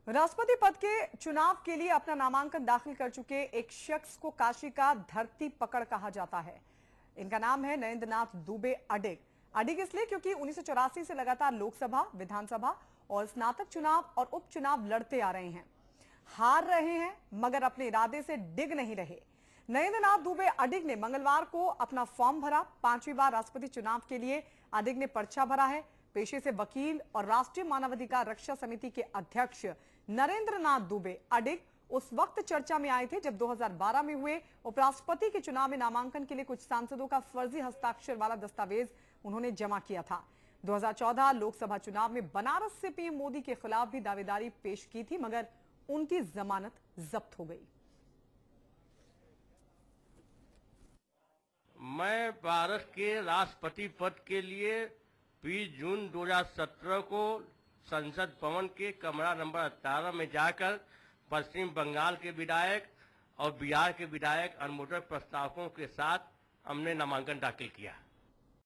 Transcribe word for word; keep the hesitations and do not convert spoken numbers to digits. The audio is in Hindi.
राष्ट्रपति पद के चुनाव के लिए अपना नामांकन दाखिल कर चुके एक शख्स को काशी का धरती पकड़ कहा जाता है। इनका नाम है नरेंद्र नाथ दुबे अडिग। अडिग इसलिए क्योंकि उन्नीस सौ चौरासी से लगातार लोकसभा, विधानसभा और स्नातक चुनाव और उपचुनाव लड़ते आ रहे हैं। हार रहे हैं मगर अपने इरादे से डिग नहीं रहे। नरेंद्र नाथ दुबे अडिग ने मंगलवार को अपना फॉर्म भरा। पांचवी बार राष्ट्रपति चुनाव के लिए अडिग ने पर्चा भरा है। पेशे से वकील और राष्ट्रीय मानवाधिकार रक्षा समिति के अध्यक्ष नरेंद्र नाथ दुबे अडिग उस वक्त चर्चा में आए थे जब दो हज़ार बारह में हुए उपराष्ट्रपति के चुनाव में नामांकन के लिए कुछ सांसदों का फर्जी हस्ताक्षर वाला दस्तावेज उन्होंने जमा किया था। दो हज़ार चौदह लोकसभा चुनाव में बनारस से पीएम मोदी के खिलाफ भी दावेदारी पेश की थी मगर उनकी जमानत जब्त हो गई। मैं भारत के राष्ट्रपति पद के लिए बीस जून दो हज़ार सत्रह को संसद भवन के कमरा नंबर अठारह में जाकर पश्चिम बंगाल के विधायक और बिहार के विधायक अनुमोदक प्रस्तावकों के साथ हमने नामांकन दाखिल किया।